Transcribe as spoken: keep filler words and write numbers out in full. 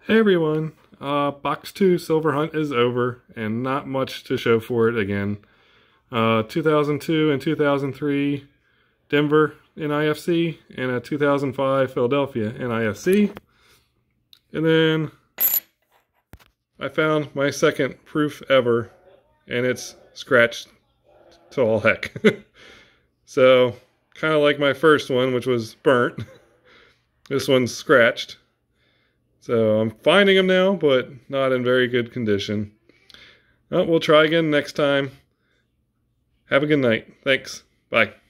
Hey everyone, uh, box two Silver Hunt is over and not much to show for it again. Uh, two thousand two and two thousand three Denver N I F C and a two thousand five Philadelphia N I F C. And then I found my second proof ever and it's scratched to all heck. So kind of like my first one, which was burnt. This one's scratched. So I'm finding them now, but not in very good condition. Well, we'll try again next time. Have a good night. Thanks. Bye.